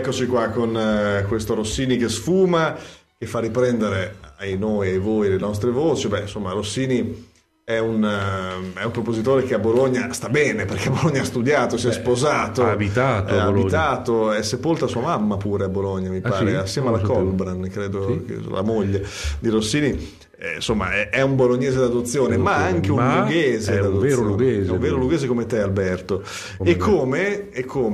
rieccoci qua con questo Rossini che sfuma, che fa riprendere ai noi e ai voi le nostre voci. Beh, insomma, Rossini è un compositore che a Bologna sta bene, perché a Bologna ha studiato, si è sposato, ha abitato, è sepolta sua mamma pure a Bologna, mi pare, sì? assieme alla Colbran, credo, sì? che la moglie di Rossini. Insomma, è un bolognese d'adozione, ma anche un lughese d'adozione. È un vero lughese come te, Alberto. E come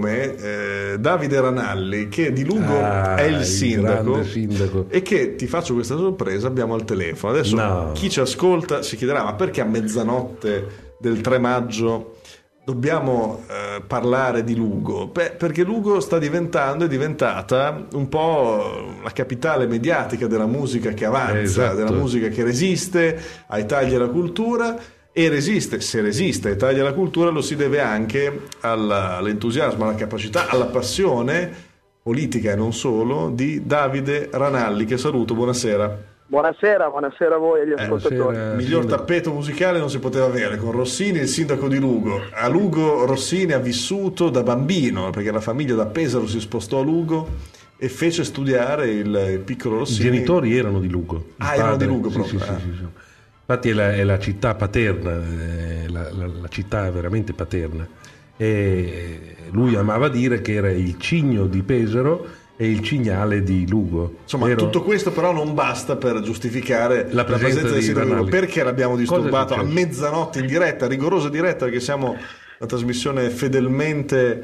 Davide Ranalli, che di Lugo è il sindaco, e che, ti faccio questa sorpresa, abbiamo al telefono. Adesso chi ci ascolta si chiederà: ma perché a mezzanotte del 3 maggio dobbiamo parlare di Lugo? Perché Lugo è diventata un po' la capitale mediatica della musica che avanza, esatto, della musica che resiste ai tagli alla cultura, e se resiste ai tagli alla cultura lo si deve anche all'entusiasmo, alla capacità, alla passione politica e non solo di Davide Ranalli, che saluto. Buonasera. Buonasera a voi e agli ascoltatori. Miglior tappeto musicale non si poteva avere, con Rossini, il sindaco di Lugo. A Lugo Rossini ha vissuto da bambino, perché la famiglia da Pesaro si spostò a Lugo e fece studiare il piccolo Rossini. I genitori erano di Lugo. Erano di Lugo proprio. Sì. Infatti è la città paterna, la città veramente paterna. E lui amava dire che era il cigno di Pesaro e il cignale di Lugo. Insomma, tutto questo però non basta per giustificare la presenza del sindaco di Lugo. Perché l'abbiamo disturbato a mezzanotte in diretta, rigorosa diretta, perché siamo una trasmissione fedelmente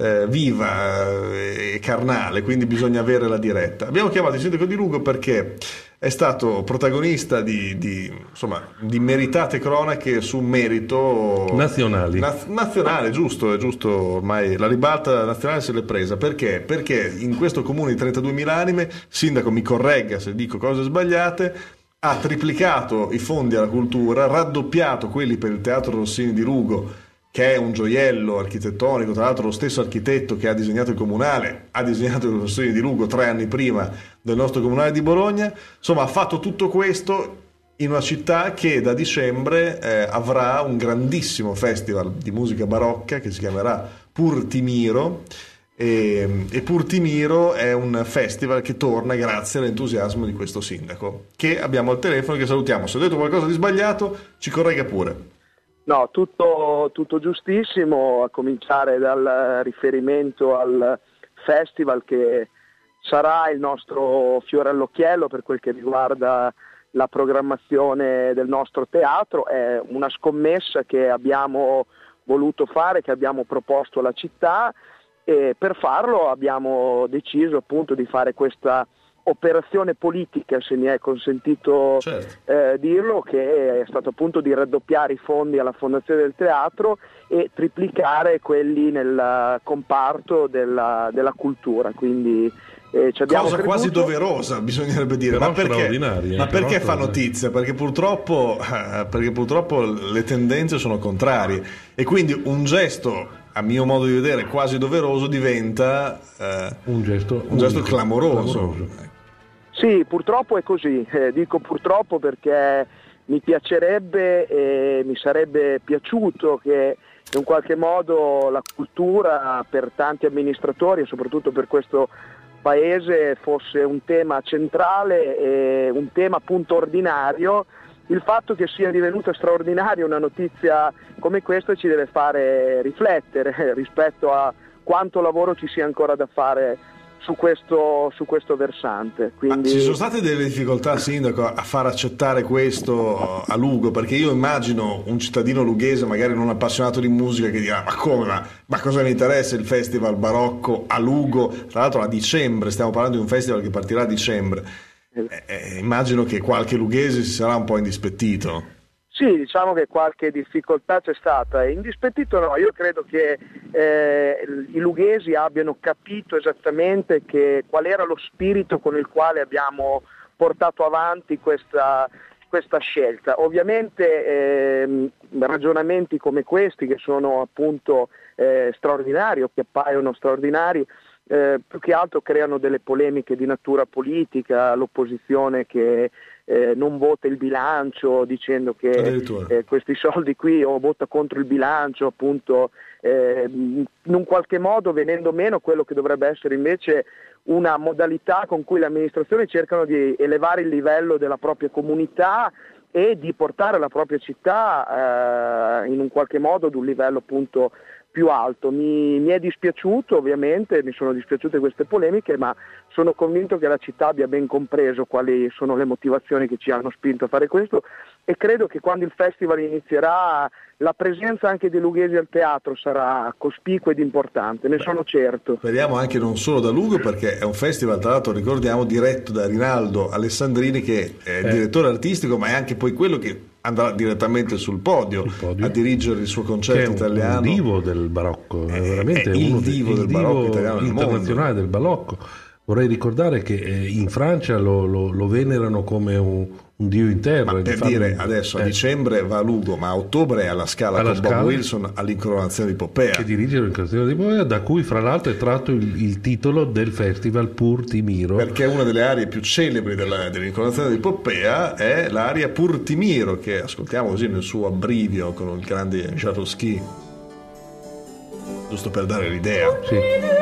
viva e carnale, quindi bisogna avere la diretta. Abbiamo chiamato il sindaco di Lugo perché è stato protagonista di meritate cronache su merito nazionali. Nazionale, giusto, ormai la ribalta nazionale se l'è presa. Perché? Perché in questo comune di 32.000 anime, sindaco mi corregga se dico cose sbagliate, ha triplicato i fondi alla cultura, raddoppiato quelli per il Teatro Rossini di Lugo, che è un gioiello architettonico. Tra l'altro lo stesso architetto che ha disegnato il comunale ha disegnato il Rossini di Lugo 3 anni prima del nostro comunale di Bologna. Insomma, ha fatto tutto questo in una città che da dicembre avrà un grandissimo festival di musica barocca che si chiamerà Purtimiro, e Purtimiro è un festival che torna grazie all'entusiasmo di questo sindaco, che abbiamo al telefono, che salutiamo. Se ho detto qualcosa di sbagliato ci corregga pure. No, tutto giustissimo, a cominciare dal riferimento al festival che sarà il nostro fiore all'occhiello per quel che riguarda la programmazione del nostro teatro. È una scommessa che abbiamo voluto fare, che abbiamo proposto alla città, e per farlo abbiamo deciso appunto di fare questa operazione politica, se mi è consentito dirlo, che è stato appunto di raddoppiare i fondi alla fondazione del teatro e triplicare quelli nel comparto della cultura. Quindi cosa quasi doverosa, bisognerebbe dire. Ma perché fa notizia? Perché purtroppo le tendenze sono contrarie, e quindi un gesto, a mio modo di vedere, quasi doveroso diventa un gesto clamoroso. Sì, purtroppo è così, dico purtroppo perché mi piacerebbe e mi sarebbe piaciuto che in qualche modo la cultura per tanti amministratori e soprattutto per questo Paese fosse un tema centrale e un tema appunto ordinario. Il fatto che sia divenuta straordinaria una notizia come questa ci deve fare riflettere rispetto a quanto lavoro ci sia ancora da fare su questo versante. Quindi... Ci sono state delle difficoltà, sindaco, a far accettare questo a Lugo? Perché io immagino un cittadino lughese, magari non appassionato di musica, che dirà: ma come, ma cosa mi interessa il festival barocco a Lugo? Tra l'altro a dicembre, stiamo parlando di un festival che partirà a dicembre. Immagino che qualche lughese si sarà un po' indispettito. Sì, diciamo che qualche difficoltà c'è stata. Indispettito no, io credo che i lughesi abbiano capito esattamente qual era lo spirito con il quale abbiamo portato avanti questa scelta. Ovviamente ragionamenti come questi, che sono appunto straordinari o che appaiono straordinari, più che altro creano delle polemiche di natura politica, l'opposizione che non vota il bilancio dicendo che questi soldi qui, o vota contro il bilancio, appunto, in un qualche modo venendo meno quello che dovrebbe essere invece una modalità con cui le amministrazioni cercano di elevare il livello della propria comunità e di portare la propria città in un qualche modo ad un livello appunto più alto. Mi è dispiaciuto, ovviamente, mi sono dispiaciute queste polemiche, ma sono convinto che la città abbia ben compreso quali sono le motivazioni che ci hanno spinto a fare questo, e credo che quando il festival inizierà la presenza anche dei lughesi al teatro sarà cospicua ed importante, ne sono certo. Speriamo anche non solo da Lugo, perché è un festival, tra l'altro ricordiamo, diretto da Rinaldo Alessandrini, che è il direttore artistico, ma è anche poi quello che andrà direttamente sul podio a dirigere il suo concerto italiano. È un divo del barocco, è veramente è il divo del barocco italiano internazionale del barocco. Vorrei ricordare che in Francia lo venerano come un dio in terra. Ma per dire, adesso a dicembre va a Lugo, ma a ottobre è alla Scala con Bob Wilson all'incoronazione di Poppea. Che dirige l'incoronazione di Poppea, da cui fra l'altro è tratto il titolo del festival Pur ti miro. Perché una delle arie più celebri dell'incoronazione di Poppea è l'aria Pur ti miro, che ascoltiamo così nel suo abbrivio con il grande Jaroski. Giusto per dare l'idea. Sì.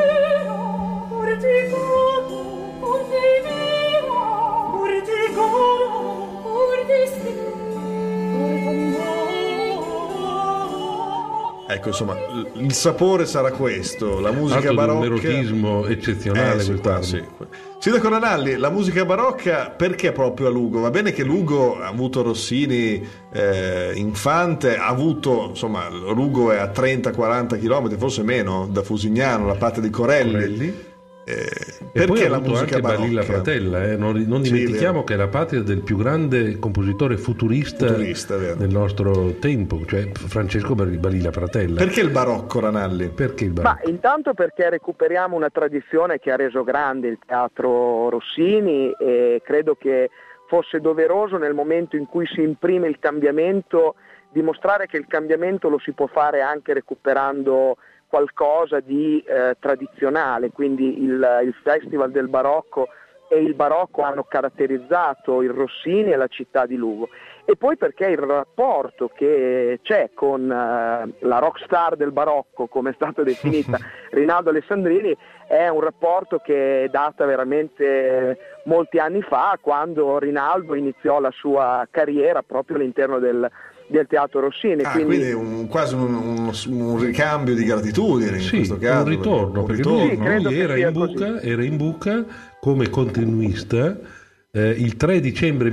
Ecco, insomma, il sapore sarà questo, la musica barocca. Un erotismo eccezionale quest'anno. Sì. Sindaco Ranalli, la musica barocca perché proprio a Lugo? Va bene che Lugo ha avuto Rossini infante, ha avuto, insomma, Lugo è a 30-40 km, forse meno, da Fusignano, la patria di Corelli. E perché poi ha la avuto musica anche barocca? Balilla Pratella, non dimentichiamo che è la patria del più grande compositore futurista del nostro tempo, cioè Francesco Balilla Pratella. Perché il barocco, Ranalli? Perché il barocco? Ma intanto perché recuperiamo una tradizione che ha reso grande il teatro Rossini, e credo che fosse doveroso, nel momento in cui si imprime il cambiamento, dimostrare che il cambiamento lo si può fare anche recuperando qualcosa di tradizionale. Quindi il Festival del Barocco e il Barocco hanno caratterizzato il Rossini e la città di Lugo. E poi perché il rapporto che c'è con la rockstar del Barocco, come è stata definita Rinaldo Alessandrini, è un rapporto che data veramente molti anni fa, quando Rinaldo iniziò la sua carriera proprio all'interno del Teatro Rossini. Quindi quasi un ricambio di gratitudine in questo caso. Un ritorno, perché lui era in buca come continuista il 3 dicembre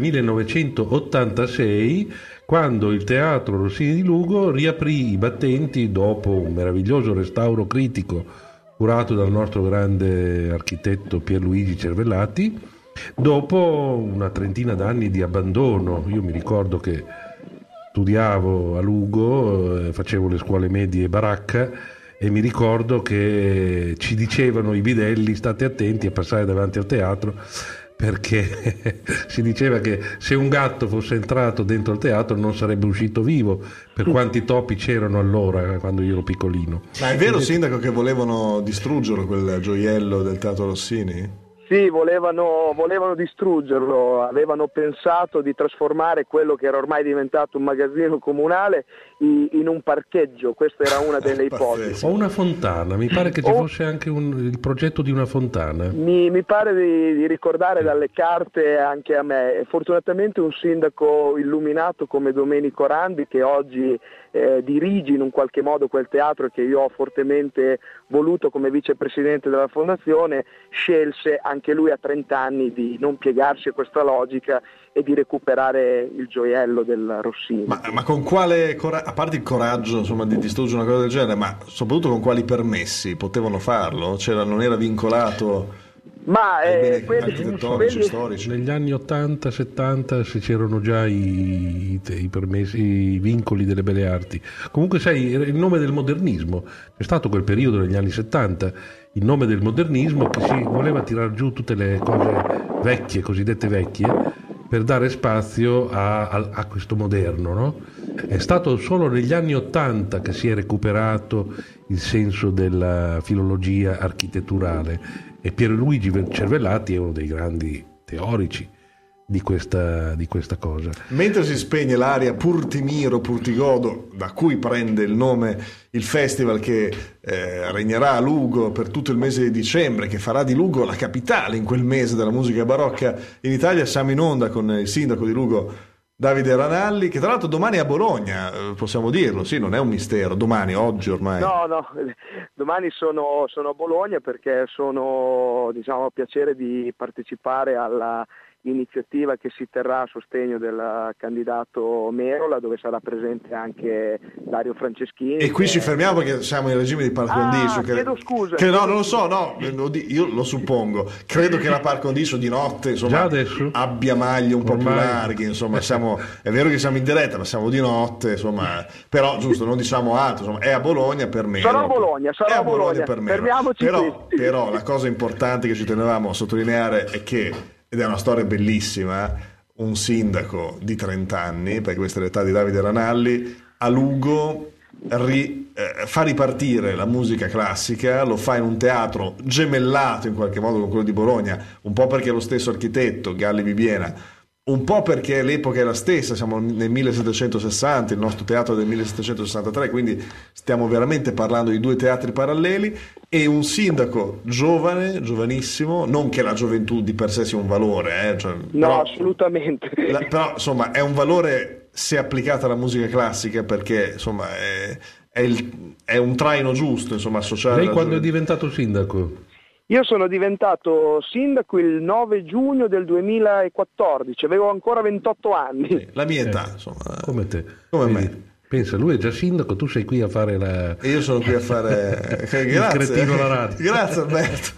1986, quando il Teatro Rossini di Lugo riaprì i battenti dopo un meraviglioso restauro critico curato dal nostro grande architetto Pierluigi Cervellati, dopo una trentina d'anni di abbandono. Io mi ricordo che studiavo a Lugo, facevo le scuole medie baracca, e mi ricordo che ci dicevano i bidelli: state attenti a passare davanti al teatro, perché si diceva che se un gatto fosse entrato dentro il teatro non sarebbe uscito vivo, per quanti topi c'erano allora, quando io ero piccolino. Ma è vero, sindaco, che volevano distruggerlo quel gioiello del Teatro Rossini? Sì, volevano distruggerlo, avevano pensato di trasformare quello che era ormai diventato un magazzino comunale in un parcheggio. Questa era una delle ipotesi. O una fontana, mi pare che ci fosse anche il progetto di una fontana. Mi pare di ricordare dalle carte anche a me. Fortunatamente un sindaco illuminato come Domenico Randi, che oggi dirige in un qualche modo quel teatro e che io ho fortemente voluto come vicepresidente della fondazione, scelse anche lui a 30 anni di non piegarsi a questa logica e di recuperare il gioiello del Rossini. Ma con quale a parte il coraggio, insomma, di distruggere una cosa del genere, ma soprattutto con quali permessi potevano farlo? Non era vincolato ai beni architettonici, storici? Negli anni 80-70 se c'erano già i permessi, i vincoli delle belle arti. Comunque sai, era il nome del modernismo. C'è stato quel periodo negli anni 70, il nome del modernismo, che si voleva tirar giù tutte le cose vecchie, cosiddette vecchie, per dare spazio a questo moderno, no? È stato solo negli anni 80 che si è recuperato il senso della filologia architetturale, e Pierluigi Cervellati è uno dei grandi teorici di questa cosa. Mentre si spegne l'aria Purtimiro Purtigodo, da cui prende il nome il festival che regnerà a Lugo per tutto il mese di dicembre, che farà di Lugo la capitale in quel mese della musica barocca in Italia, siamo in onda con il sindaco di Lugo, Davide Ranalli, che tra l'altro domani è a Bologna, possiamo dirlo, sì, non è un mistero, oggi ormai. No, domani sono a Bologna perché ho piacere di partecipare alla iniziativa che si terrà a sostegno del candidato Merola, dove sarà presente anche Dario Franceschini. E qui ci fermiamo perché siamo in regime di par condicio. Chiedo scusa. No, non lo so, io lo suppongo. Credo che la par condicio di notte, insomma, abbia maglie un po' più larghe, insomma, è vero che siamo in diretta, ma siamo di notte, insomma, però giusto, non diciamo altro, insomma, è a Bologna per me. Sarò a Bologna per me. Fermiamoci però la cosa importante che ci tenevamo a sottolineare è che, ed è una storia bellissima, un sindaco di 30 anni, perché questa è l'età di Davide Ranalli, a Lugo fa ripartire la musica classica, lo fa in un teatro gemellato in qualche modo con quello di Bologna, un po' perché è lo stesso architetto, Galli Bibiena, un po' perché l'epoca è la stessa, siamo nel 1760, il nostro teatro è del 1763, quindi stiamo veramente parlando di due teatri paralleli, e un sindaco giovane, giovanissimo, non che la gioventù di per sé sia un valore, però, assolutamente. Però insomma è un valore se applicata alla musica classica, perché insomma è un traino giusto, insomma, associare. Lei quando è diventato sindaco? Io sono diventato sindaco il 9 giugno del 2014, avevo ancora 28 anni. Sì, la mia età, insomma. Come te. Come me. Pensa, lui è già sindaco, tu sei qui a fare la... E io sono qui a fare... il cretino alla radio. Grazie Alberto.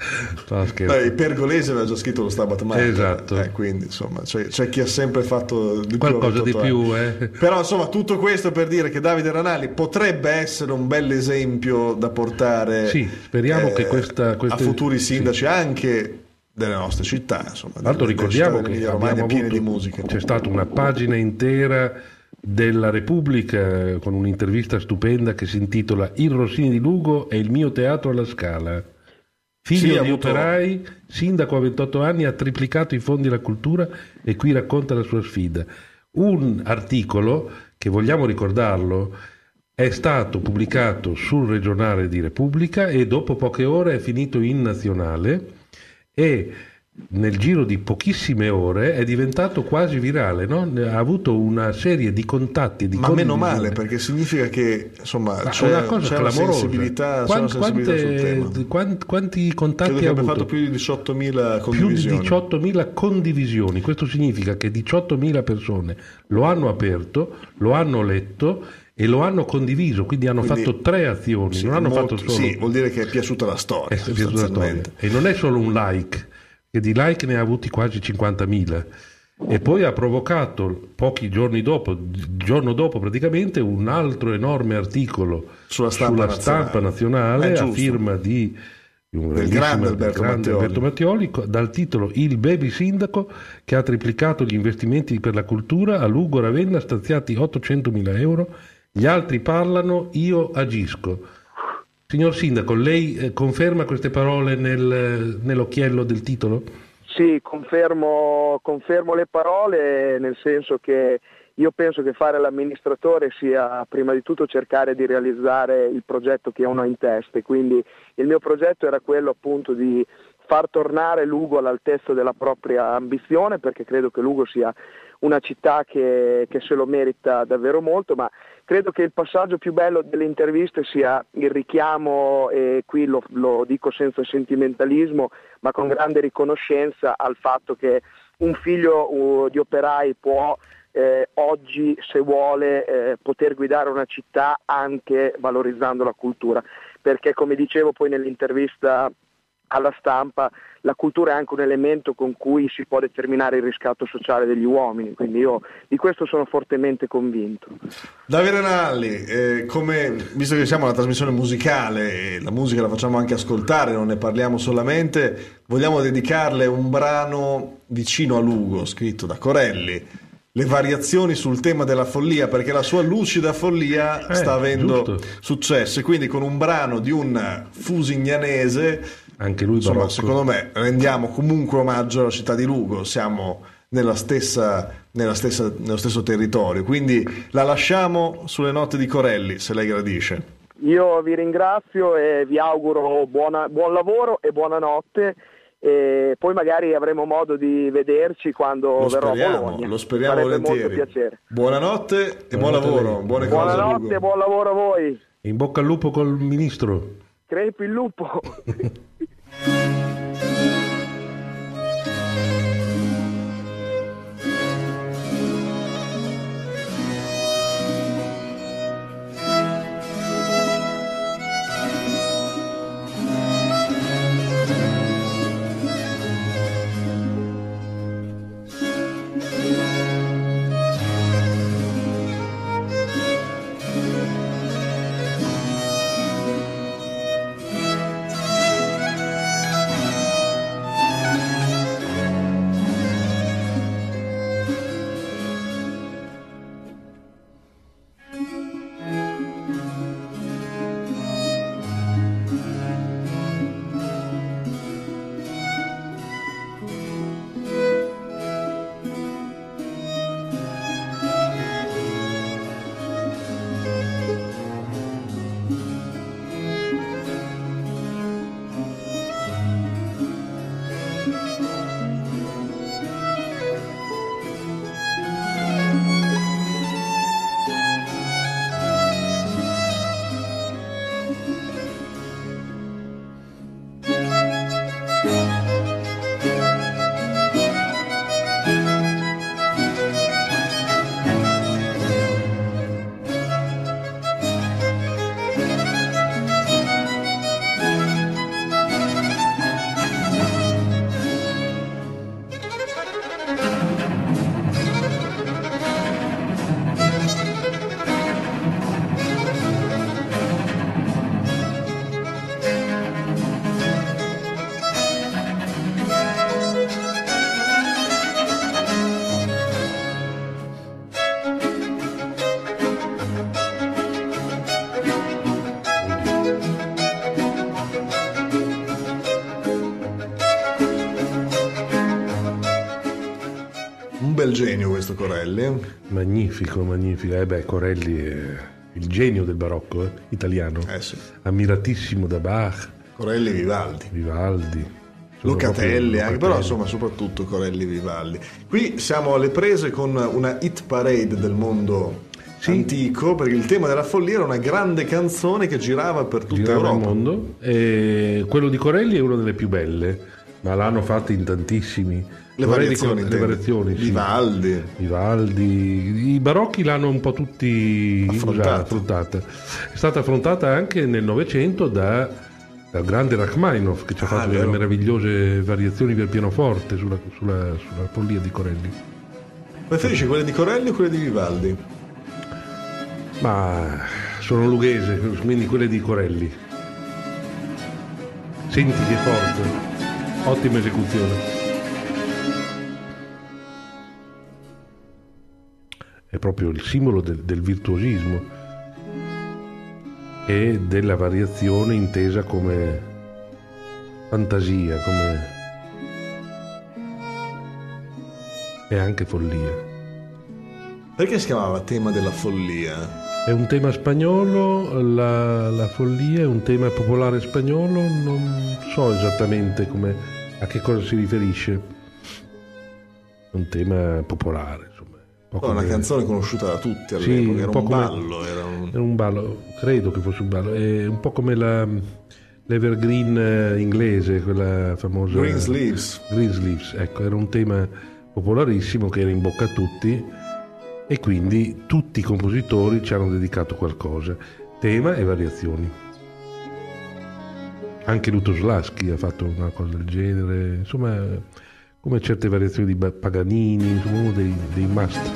Il Pergolese aveva già scritto lo Stabat Mater. Esatto. Quindi insomma c'è chi ha sempre fatto di qualcosa di più. Però insomma tutto questo per dire che Davide Ranalli potrebbe essere un bel esempio da portare, sì, speriamo che a futuri sindaci, anche delle nostre città. Insomma, tra l'altro ricordiamo che Romagna piene di musica. C'è stata una pagina intera della Repubblica con un'intervista stupenda che si intitola "Il Rossini di Lugo è il mio teatro alla Scala". Figlio di operai, sindaco a 28 anni, ha triplicato i fondi alla cultura e qui racconta la sua sfida. Un articolo che, vogliamo ricordarlo, è stato pubblicato sul regionale di Repubblica e dopo poche ore è finito in nazionale, e nel giro di pochissime ore è diventato quasi virale, no? Ha avuto una serie di contatti, di meno male, perché significa che insomma c'è una cosa una clamorosa. sensibilità, sul tema. Quanti contatti credo che ha abbia avuto? fatto più di 18.000 condivisioni. Più di 18.000 condivisioni. Questo significa che 18.000 persone lo hanno aperto, lo hanno letto e lo hanno condiviso, quindi hanno fatto 3 azioni, sì, non hanno fatto solo... Sì, vuol dire che è piaciuta la storia. È piaciuta la storia. E non è solo un like, che di like ne ha avuti quasi 50.000, e poi ha provocato pochi giorni dopo, il giorno dopo praticamente, un altro enorme articolo sulla stampa nazionale a firma del grande Alberto Mattioli, dal titolo "Il baby sindaco che ha triplicato gli investimenti per la cultura, a Lugo Ravenna stanziati 800.000 euro, gli altri parlano, io agisco". Signor Sindaco, lei conferma queste parole nell'occhiello del titolo? Sì, confermo le parole, nel senso che io penso che fare l'amministratore sia prima di tutto cercare di realizzare il progetto che uno ha in testa, e quindi il mio progetto era quello appunto di far tornare Lugo all'altezza della propria ambizione, perché credo che Lugo sia una città che se lo merita davvero molto, ma credo che il passaggio più bello delle interviste sia il richiamo, e qui lo dico senza sentimentalismo, ma con grande riconoscenza, al fatto che un figlio di operai può oggi, se vuole, poter guidare una città anche valorizzando la cultura, perché come dicevo poi nell'intervista alla stampa, la cultura è anche un elemento con cui si può determinare il riscatto sociale degli uomini, quindi io di questo sono fortemente convinto. Davide Ranalli, visto che siamo una trasmissione musicale e la musica la facciamo anche ascoltare, non ne parliamo solamente, vogliamo dedicarle un brano vicino a Lugo, scritto da Corelli, le variazioni sul tema della follia, perché la sua lucida follia sta avendo giusto. successo, e quindi con un brano di un fusignanese, Anche lui insomma, barocco. secondo me rendiamo comunque omaggio alla città di Lugo, siamo nello stesso territorio, quindi la lasciamo sulle note di Corelli, se lei gradisce. Io vi ringrazio e vi auguro buon lavoro e buonanotte, e poi magari avremo modo di vederci quando verrò a Bologna. Lo speriamo Sarebbe volentieri. molto piacere. Buonanotte e buon Buonanotte a lavoro, lei. buone cose a Buonanotte Lugo. e buon lavoro a voi. In bocca al lupo col ministro. Crepi il lupo. Un bel genio questo Corelli. Magnifico, magnifico. Corelli è il genio del barocco italiano. Sì. Ammiratissimo da Bach, Corelli Vivaldi. Vivaldi. Sono Locatelli proprio anche, però Locatelli. insomma soprattutto Corelli Vivaldi. Qui siamo alle prese con una hit parade del mondo antico, perché il tema della follia era una grande canzone che girava per tutta Girava il Europa. mondo. E quello di Corelli è una delle più belle, ma l'hanno fatto in tantissimi. Le Corelli variazioni, le intendi? variazioni, sì. Vivaldi. I barocchi l'hanno un po' tutti affrontata. È stata affrontata anche nel Novecento dal grande Rachmaninoff, che ci ha fatto delle vero. meravigliose variazioni per pianoforte sulla follia di Corelli. Preferisci quelle di Corelli o quelle di Vivaldi? Ma sono lughese, quindi quelle di Corelli. Senti che forte, ottima esecuzione. È proprio il simbolo del virtuosismo e della variazione intesa come fantasia, come e anche follia. Perché si chiamava tema della follia? È un tema spagnolo, la follia è un tema popolare spagnolo, non so esattamente a che cosa si riferisce. È un tema popolare, insomma. Un po' Una come- canzone conosciuta da tutti all'epoca, Sì, era un po' un come- ballo, era un... Era un ballo, credo che fosse un ballo, è un po' come l'Evergreen inglese, quella famosa Greensleeves. Greensleeves, ecco, era un tema popolarissimo che era in bocca a tutti e quindi tutti i compositori ci hanno dedicato qualcosa, tema e variazioni. Anche Lutosławski ha fatto una cosa del genere, insomma, come certe variazioni di Paganini, insomma, uno dei must.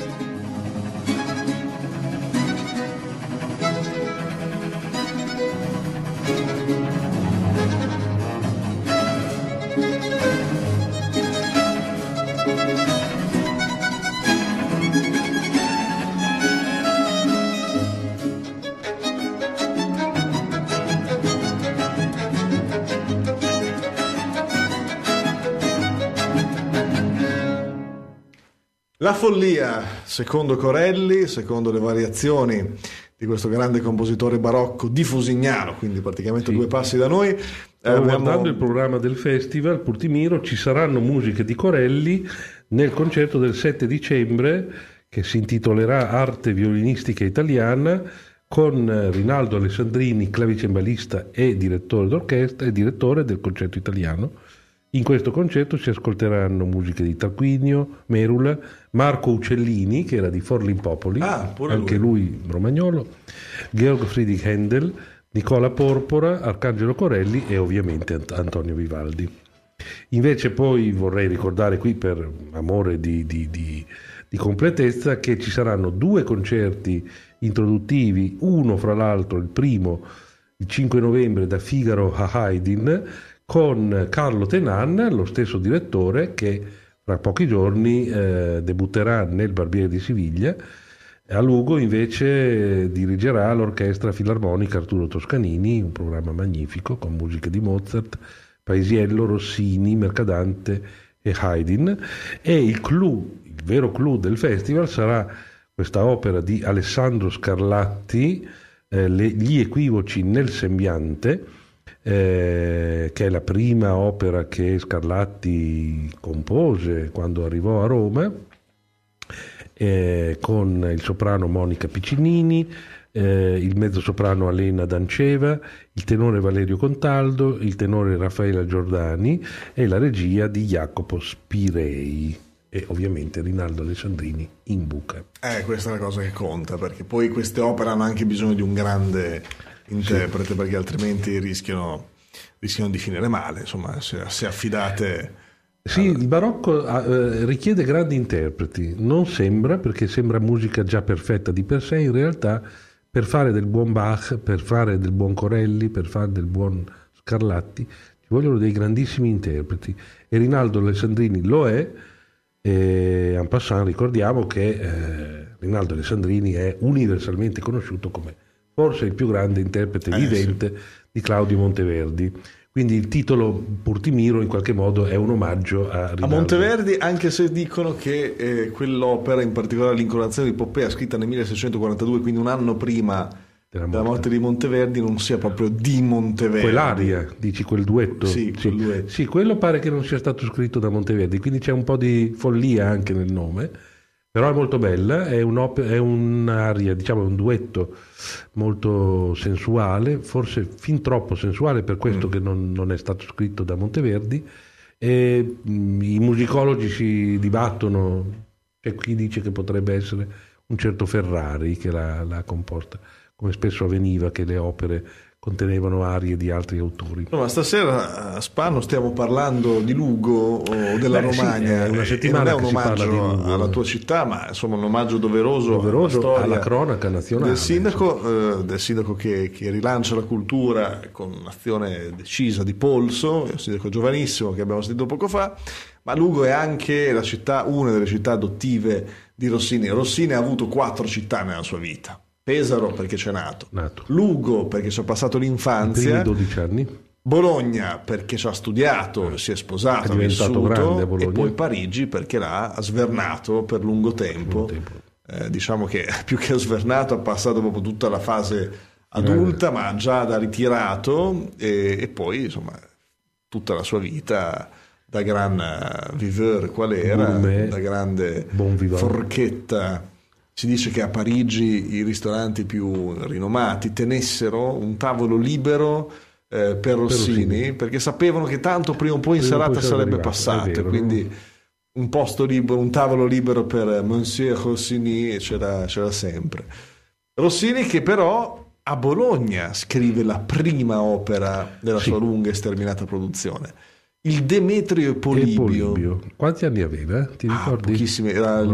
La follia, secondo Corelli, secondo le variazioni di questo grande compositore barocco di Fusignano, quindi praticamente due passi da noi. Guardando il programma del festival Purtimiro, ci saranno musiche di Corelli nel concerto del 7 dicembre che si intitolerà Arte violinistica italiana, con Rinaldo Alessandrini, clavicembalista e direttore d'orchestra e direttore del concerto italiano. In questo concerto si ascolteranno musiche di Tarquinio, Merula, Marco Uccellini, che era di Forlimpopoli, anche lui romagnolo, Georg Friedrich Händel, Nicola Porpora, Arcangelo Corelli e ovviamente Antonio Vivaldi. Invece poi vorrei ricordare qui, per amore di completezza, che ci saranno 2 concerti introduttivi, uno fra l'altro, il primo il 5 novembre da Figaro a Haydn, con Carlo Tenan, lo stesso direttore, che fra pochi giorni debutterà nel Barbiere di Siviglia. A Lugo invece dirigerà l'Orchestra Filarmonica Arturo Toscanini, un programma magnifico con musiche di Mozart, Paisiello, Rossini, Mercadante e Haydn. E il vero clou del festival sarà questa opera di Alessandro Scarlatti, Gli equivoci nel sembiante, che è la prima opera che Scarlatti compose quando arrivò a Roma, con il soprano Monica Piccinini, il mezzosoprano Alena Danceva, il tenore Valerio Contaldo, il tenore Raffaella Giordani e la regia di Jacopo Spirei e ovviamente Rinaldo Alessandrini in buca. Questa è la cosa che conta, perché poi queste opere hanno anche bisogno di un grande interprete, perché altrimenti rischiano di finire male, insomma, se affidate. Sì, il barocco richiede grandi interpreti, non sembra, perché sembra musica già perfetta di per sé. In realtà, per fare del buon Bach, per fare del buon Corelli, per fare del buon Scarlatti, ci vogliono dei grandissimi interpreti, e Rinaldo Alessandrini lo è. E en passant ricordiamo che Rinaldo Alessandrini è universalmente conosciuto come forse il più grande interprete vivente di Claudio Monteverdi. Quindi il titolo Purtimiro in qualche modo è un omaggio a Rinaldo. A Monteverdi, anche se dicono che quell'opera, in particolare l'Incoronazione di Poppea, scritta nel 1642, quindi un anno prima della morte di Monteverdi, non sia proprio di Monteverdi. Quell'aria, dici, quel duetto? Sì, quel duetto. Sì, quello pare che non sia stato scritto da Monteverdi, quindi c'è un po' di follia anche nel nome, però è molto bella, è un'aria, diciamo, un duetto molto sensuale, forse fin troppo sensuale, per questo che non è stato scritto da Monteverdi, e i musicologi si dibattono, c'è chi dice che potrebbe essere un certo Ferrari che l'ha composta, come spesso avveniva che le opere contenevano arie di altri autori. No, ma stasera a Spano stiamo parlando di Lugo o della Romagna. Sì, è una settimana non è un che si parla di omaggio Lugo, alla tua città, ma insomma un omaggio doveroso alla cronaca nazionale. Del sindaco che rilancia la cultura con un'azione decisa di polso, è un sindaco giovanissimo che abbiamo sentito poco fa. Ma Lugo è anche una delle città adottive di Rossini. Rossini ha avuto 4 città nella sua vita. Pesaro perché c'è nato. Lugo perché ci ha passato l'infanzia, i primi 12 anni, Bologna perché ci ha studiato, si è sposato, ha vissuto, e poi Parigi perché l'ha svernato per lungo tempo. Diciamo che più che svernato ha passato proprio tutta la fase adulta, ma già da ritirato, e poi insomma tutta la sua vita da gran viveur qual era, da grande forchetta. Si dice che a Parigi i ristoranti più rinomati tenessero un tavolo libero per Rossini, perché sapevano che tanto prima o poi in serata sarebbe passato, quindi un posto libero, un tavolo libero per Monsieur Rossini c'era sempre. Rossini che però a Bologna scrive la prima opera della sua lunga e sterminata produzione, il Demetrio e Polibio. Quanti anni aveva? Ti ricordi? Pochissimi, era il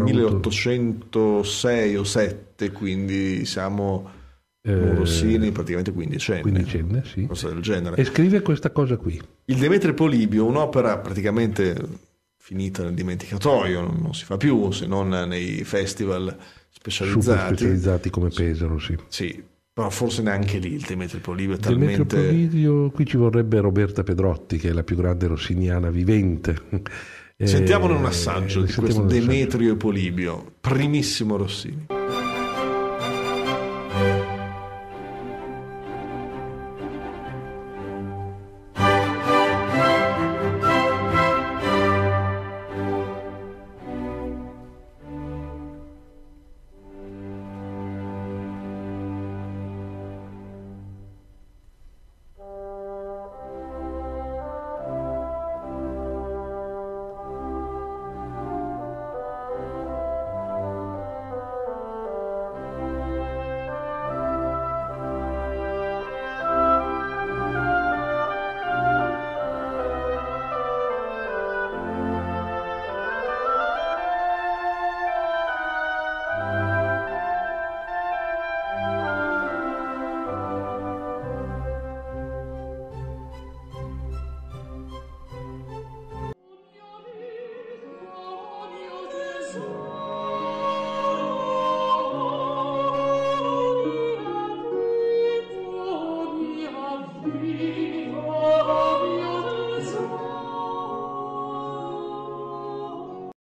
1806 o 7, quindi siamo Rossini praticamente quindicenne, sì. Cosa del genere. E scrive questa cosa qui. Il Demetrio e Polibio, un'opera praticamente finita nel dimenticatoio, non si fa più se non nei festival specializzati. Super specializzati come Pesaro, sì. Sì. Però forse neanche lì il Demetrio Polibio è talmente... Demetrio Polibio, qui ci vorrebbe Roberta Pedrotti, che è la più grande rossiniana vivente, Sentiamone un assaggio di questo sentiamone un assaggio. Demetrio e Polibio, primissimo Rossini.